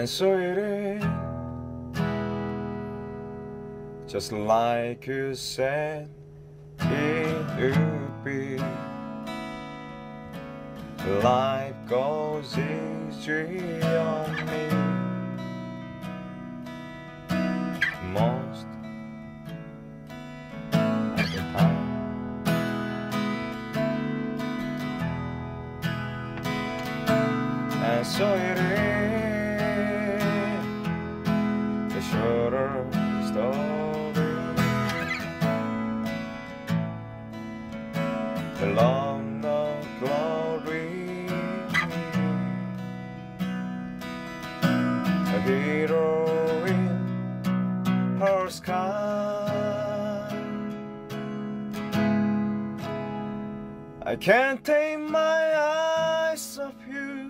And so it is, just like you said it would be. Life goes easy on me most of the time. And so it is, the shorter story, the long no glory, a hero in her sky. I can't take my eyes off you.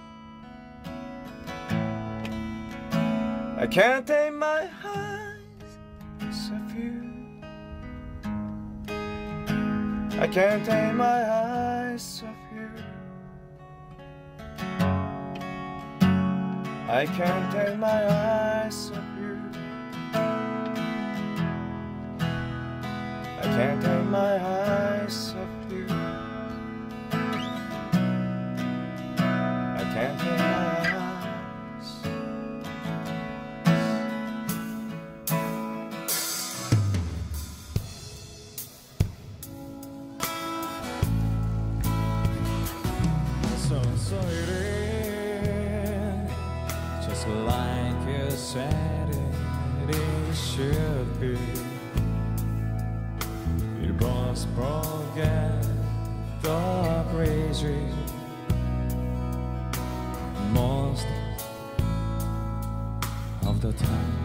I can't take my eyes off you. I can't take my eyes off you. I can't take my eyes off you. I can't take my eyes off you. I can't take my eyes. So it is, just like you said it should be. You must forget the crazy most of the time.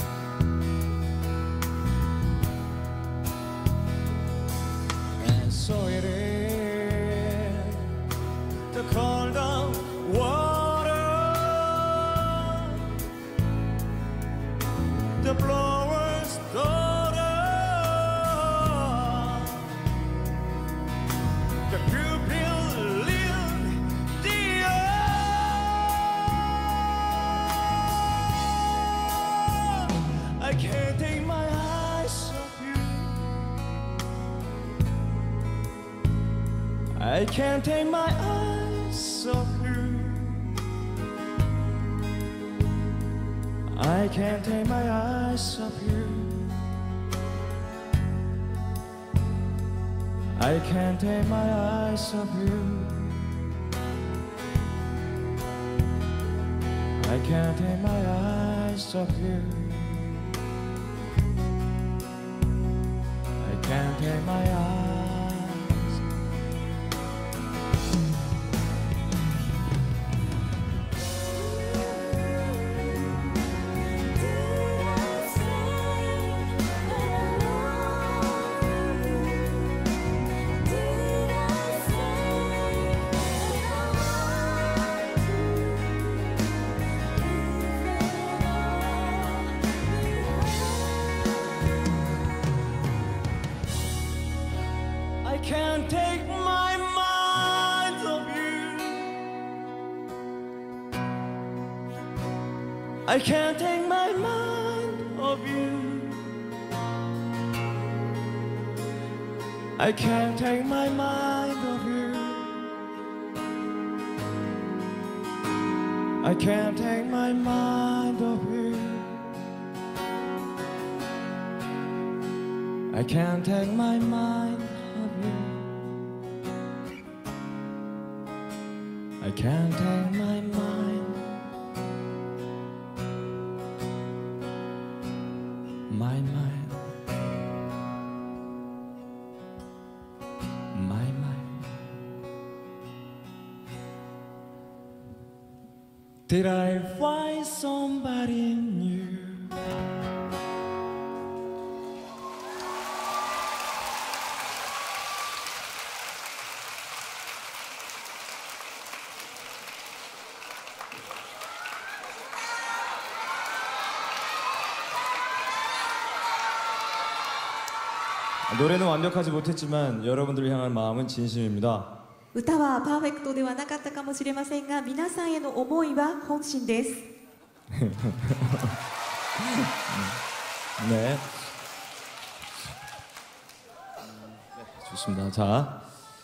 And so it is, the cold of water, the blower's daughter, the pupil lived the I can't take my eyes off you. I can't take my eyes off you. I can't take my eyes off you. I can't take my eyes off you. I can't take my eyes off you. I can't take my eyes. I can't take my mind off you. I can't take my mind off you. I can't take my mind off you. I can't take my mind off you. I can't take my mind. I can't take my mind, my mind, my mind. Did I find somebody new? 노래는 완벽하지 못했지만 여러분들을 향한 마음은 진심입니다. 歌はパーフェクトではなかったかもしれませんが、皆さんへの思いは本心です。 네. 좋습니다. 자,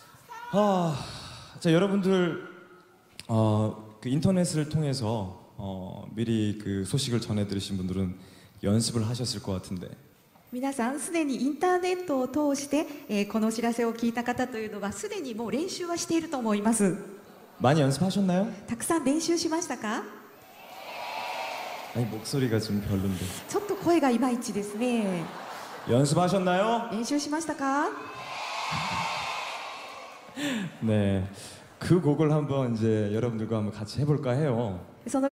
자 여러분들 그 인터넷을 통해서 미리 그 소식을 전해 들으신 분들은 연습을 하셨을 것 같은데 皆さんすでにインターネットを通して、このお知らせを聞いた方というのはすでにもう練習はしていると思います。 많이 연습하셨나요? たくさん練習しましたか？ 아니 목소리가 좀 별론데 ちょっと声がいまいちですね。 연습하셨나요? 練習しましたか？ 네, 그 곡을 한번 이제 여러분들과 한번 같이 해볼까 해요. その